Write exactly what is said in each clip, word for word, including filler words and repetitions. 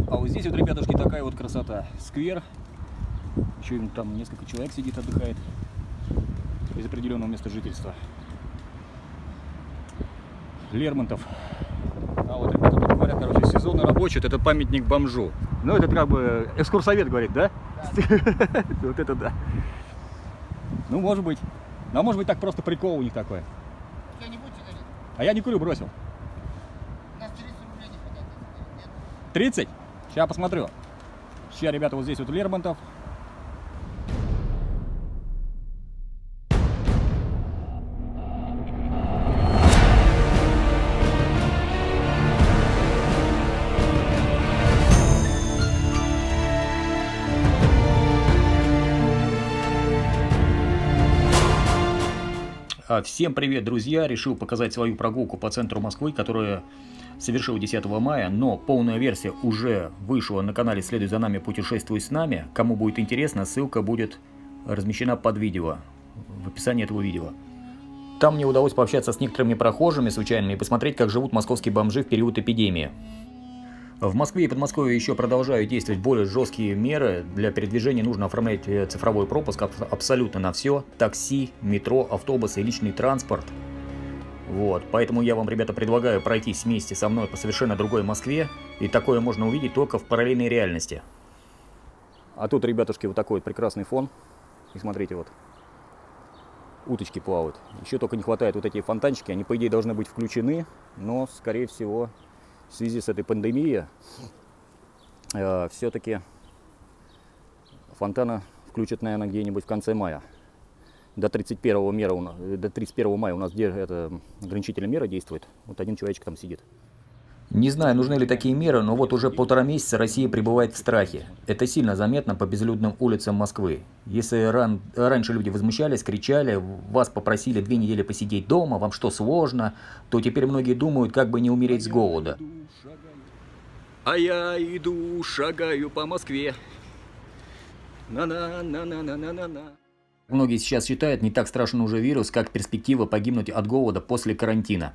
А вот здесь вот, ребятушки, такая вот красота. Сквер. Еще там несколько человек сидит, отдыхает из определенного места жительства. Лермонтов. А вот ребята тут говорят, короче, сезонный рабочий, это памятник бомжу. Ну, это как бы экскурсовед говорит, да? Да. Вот это да. Ну, может быть. А может быть, так просто прикол у них такой. Я не будете говорить? А я не курю, бросил. У нас тридцать рублей не хватает. тридцать? Сейчас посмотрю. Сейчас, ребята, вот здесь вот Лермонтов. Всем привет, друзья! Решил показать свою прогулку по центру Москвы, которую совершил десятого мая, но полная версия уже вышла на канале «Следуй за нами, путешествуй с нами». Кому будет интересно, ссылка будет размещена под видео, в описании этого видео. Там мне удалось пообщаться с некоторыми прохожими случайными и посмотреть, как живут московские бомжи в период эпидемии. В Москве и Подмосковье еще продолжают действовать более жесткие меры. Для передвижения нужно оформлять цифровой пропуск абсолютно на все. Такси, метро, автобусы и личный транспорт. Вот. Поэтому я вам, ребята, предлагаю пройтись вместе со мной по совершенно другой Москве. И такое можно увидеть только в параллельной реальности. А тут, ребятушки, вот такой вот прекрасный фон. И смотрите, вот. Уточки плавают. Еще только не хватает вот эти фонтанчики. Они, по идее, должны быть включены. Но, скорее всего... В связи с этой пандемией э, все-таки фонтана включат, наверное, где-нибудь в конце мая. До тридцать первого, мера у нас, до тридцать первого мая у нас это, ограничительная мера действует. Вот один человечек там сидит. Не знаю, нужны ли такие меры, но вот уже полтора месяца Россия пребывает в страхе. Это сильно заметно по безлюдным улицам Москвы. Если ран... раньше люди возмущались, кричали, вас попросили две недели посидеть дома, вам что, сложно, то теперь многие думают, как бы не умереть с голода. А я иду, шагаю по Москве. На-на-на-на-на-на-на. Многие сейчас считают, не так страшен уже вирус, как перспектива погибнуть от голода после карантина.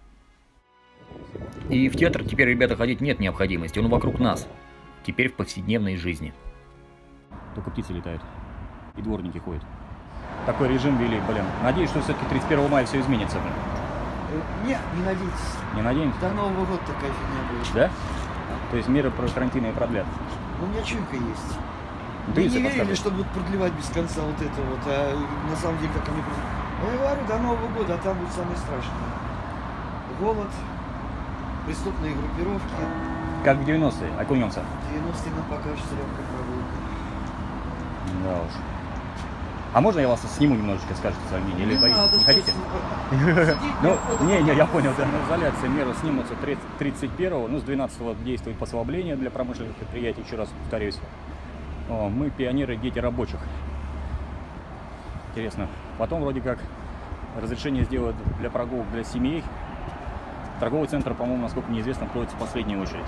И в театр теперь, ребята, ходить нет необходимости, он вокруг нас. Теперь в повседневной жизни. Только птицы летают. И дворники ходят. Такой режим ввели, блин. Надеюсь, что все-таки тридцать первого мая все изменится, блин. Нет, не надейтесь. Не надеемся? До Нового года такая фигня будет. Да? То есть меры про карантина и продлят? У меня чуйка есть. Ты не верили, что будут продлевать без конца вот это вот, а на самом деле как они просто... Я говорю, до Нового года, а там будет самое страшное. Голод, преступные группировки. Как в девяностые, окунемся. В девяностые нам покажется легкая прогулка. Да уж. А можно я вас сниму немножечко, скажете свое мнение? Или не, не хотите? Ну, не, не, я понял, да. Изоляция, меры снимутся тридцать первого, ну, с двенадцатого действует послабление для промышленных предприятий, еще раз повторюсь. О, мы пионеры, дети рабочих. Интересно. Потом вроде как разрешение сделают для прогулок для семей. Торговый центр, по-моему, насколько мне известно, находится в последней очередь.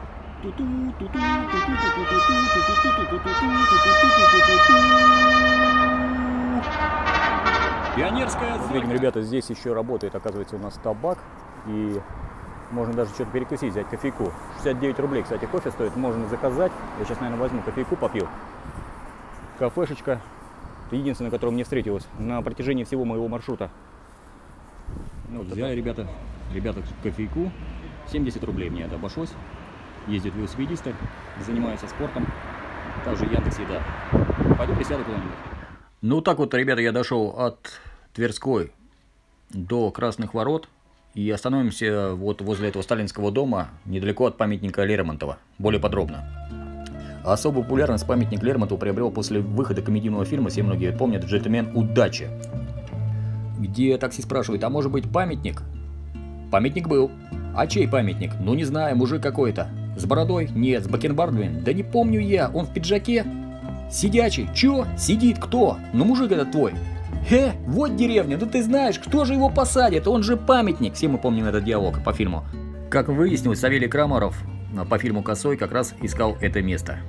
Пионерская. Вот видим, ребята, здесь еще работает, оказывается, у нас табак. И можно даже что-то перекусить, взять кофейку. шестьдесят девять рублей, кстати, кофе стоит, можно заказать. Я сейчас, наверное, возьму кофейку, попью. Кафешечка. Это единственное, которое мне встретилось на протяжении всего моего маршрута. Ну, вот взяли, ребята, ребята, кофейку. семьдесят рублей мне это обошлось. Ездят велосипедисты, занимаются спортом. Также Яндекс.Еда. Пойду присяду куда-нибудь. Ну, так вот, ребята, я дошел от Тверской до Красных Ворот. И остановимся вот возле этого сталинского дома, недалеко от памятника Лермонтова. Более подробно. Особую популярность памятник Лермонтову приобрел после выхода комедийного фильма, все многие помнят, «Джентльмен удачи», где такси спрашивает, а может быть памятник? Памятник был. А чей памятник? Ну не знаю, мужик какой-то. С бородой? Нет. С бакенбардами? Да не помню я. Он в пиджаке? Сидячий? Чё? Сидит кто? Ну мужик этот твой. Э, вот деревня, да ты знаешь, кто же его посадит? Он же памятник. Все мы помним этот диалог по фильму. Как выяснилось, Савелий Крамаров по фильму «Косой» как раз искал это место.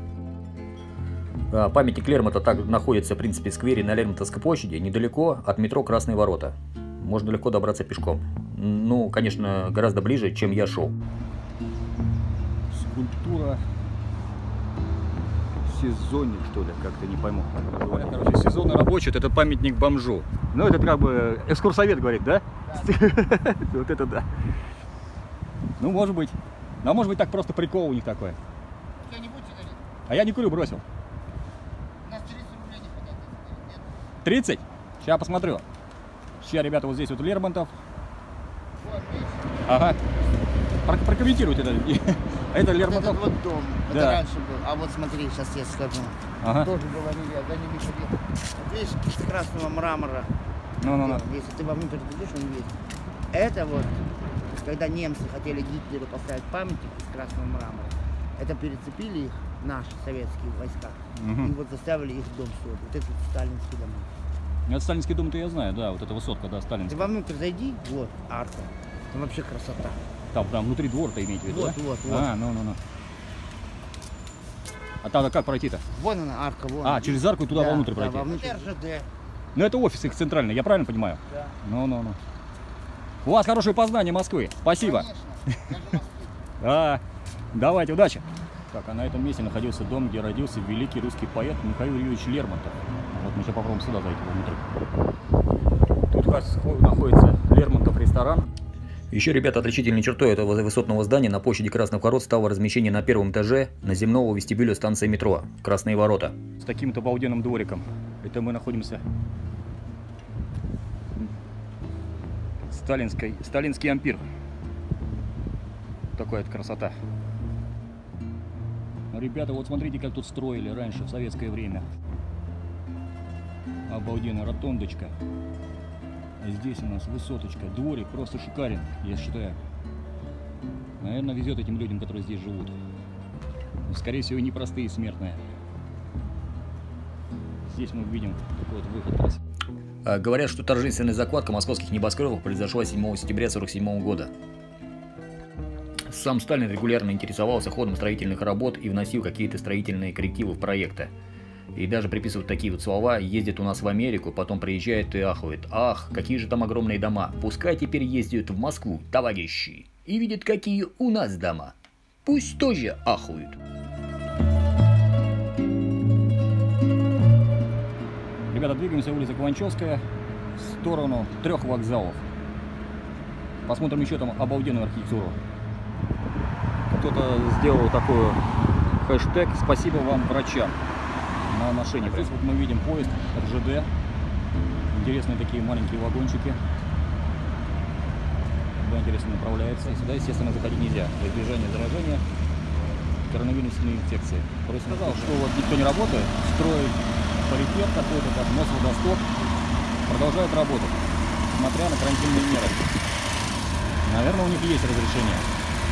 Памятник Лермонтова так находится, в принципе, в сквере на Лермонтовской площади, недалеко от метро Красные Ворота. Можно легко добраться пешком. Ну, конечно, гораздо ближе, чем я шел. Скульптура сезонник, что ли, как-то не пойму. Короче, сезонный рабочий, это памятник бомжу. Ну, это как бы экскурсовед говорит, да? Вот это да. Ну, может быть. Ну, а может быть, так просто прикол у них такой. А я не курю, бросил. У нас тридцать рублей не хватает. тридцать? Сейчас посмотрю. Сейчас, ребята, вот здесь вот Лермонтов. Вот, видишь? Ага. Про прокомментируйте это. Это Вот Лермонтов. этот вот дом. Да. Это раньше был. А вот смотри, сейчас я скажу. Ага. Тоже говорили, а за ними ходил. Вот видишь, из красного мрамора. Ну-ну-ну. Если ты вовнутрь зайдешь, он есть. Это вот, когда немцы хотели Гитлеру поставить памятник из красного мрамора, это перецепили их, наши советские войска, Угу. и вот заставили их дом строить. Вот это сталинский дом. Это сталинский дом-то я знаю, да, вот эта высотка, да, Ты сталинская. вовнутрь зайди, вот, арка. Там вообще красота. Там, прям внутри двора-то имеете в виду, Вот, да? вот, вот. А, ну-ну-ну. А там как пройти-то? Вон она, арка, вон. А, через арку и туда Да, вовнутрь да, пройти? вовнутрь. эр жэ дэ. Ну, это офис их центральный, я правильно понимаю? Да. Ну-ну-ну. У вас хорошее познание Москвы. Спасибо. Конечно. Я же Москвы. Да. Давайте, удачи. Так, а на этом месте находился дом, где родился великий русский поэт Михаил Юрьевич Лермонтов. Вот мы сейчас попробуем сюда зайти внутрь. Тут как раз находится Лермонтов ресторан. Еще, ребята, отличительной чертой этого высотного здания на площади Красных Ворот стало размещение на первом этаже наземного вестибюля станции метро Красные Ворота. С таким-то обалденным двориком. Это мы находимся в Сталинской, Сталинский ампир. Такая вот красота. Ребята, вот смотрите, как тут строили раньше, в советское время. Обалденная ротондочка. А здесь у нас высоточка. Дворик просто шикарен, я считаю. Наверное, везет этим людям, которые здесь живут. Скорее всего, непростые смертные. Здесь мы видим такой вот выход. А, говорят, что торжественная закладка московских небоскребов произошла седьмого сентября сорок седьмого года. Сам Сталин регулярно интересовался ходом строительных работ и вносил какие-то строительные коррективы в проекты. И даже приписывают такие вот слова: ездит у нас в Америку, потом приезжает и ахует: ах, какие же там огромные дома, пускай теперь ездят в Москву, товарищи, и видят, какие у нас дома, пусть тоже ахуют. Ребята, двигаемся улица Каланчевская в сторону трех вокзалов. Посмотрим еще там обалденную архитектуру. Кто-то сделал такой хэштег «Спасибо вам, врачам» на машине. Здесь вот мы видим поезд эр жэ дэ. Интересные такие маленькие вагончики. Куда интересно направляется. И сюда, естественно, заходить нельзя. Для избежания заражения коронавирусной инфекции. Просто сказал, что вот никто не работает, строит паритет какой-то, как Мосводосток, продолжает работать, несмотря на карантинные меры. Наверное, у них есть разрешение.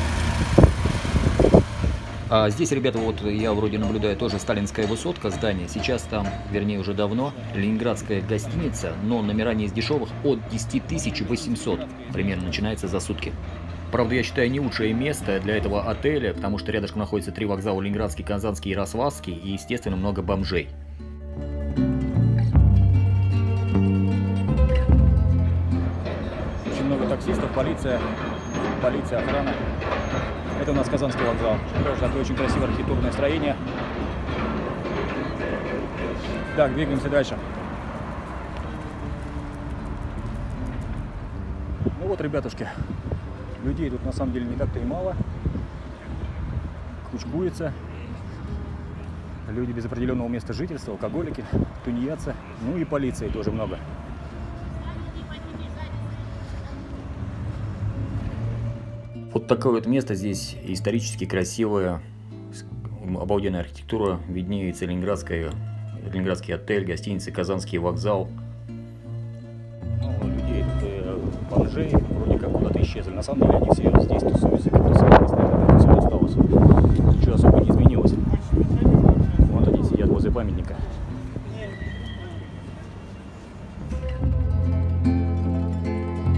А здесь, ребята, вот я вроде наблюдаю тоже сталинская высотка, здание. Сейчас там, вернее уже давно, ленинградская гостиница, но номера не из дешевых, от десяти тысяч восьмисот примерно начинается за сутки. Правда, я считаю, не лучшее место для этого отеля, потому что рядышком находятся три вокзала: Ленинградский, Казанский и Ярославский, и, естественно, много бомжей. Очень много таксистов, полиция, полиция, охрана. Это у нас Казанский вокзал. Тоже такое очень красивое архитектурное строение. Так, двигаемся дальше. Ну вот, ребятушки, людей тут на самом деле не так-то и мало. Кучкуется. Люди без определенного места жительства, алкоголики, тунеядцы. Ну и полиции тоже много. Вот такое вот место здесь, исторически красивое, обалденная архитектура, виднеется Ленинградская, Ленинградский отель, гостиница, Казанский вокзал. Ну, людей тут э, бомжей вроде как куда-то исчезли. На самом деле они все здесь тусуются, как-то наверное, все осталось. Ничего особо не изменилось. Вот они сидят возле памятника.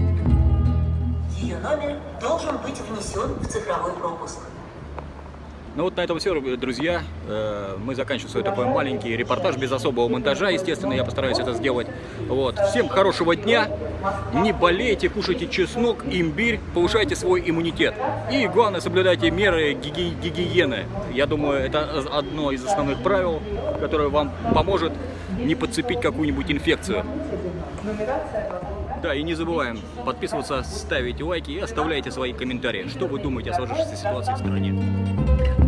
Ее номер должен быть внесен в цифровой пропуск. Ну вот на этом все, друзья. Мы заканчиваем свой такой маленький репортаж без особого монтажа, естественно, я постараюсь это сделать. Вот. Всем хорошего дня, не болейте, кушайте чеснок, имбирь, повышайте свой иммунитет. И главное, соблюдайте меры гиги гигиены. Я думаю, это одно из основных правил, которое вам поможет не подцепить какую-нибудь инфекцию. Да, и не забываем подписываться, ставить лайки и оставляйте свои комментарии, что вы думаете о сложившейся ситуации в стране.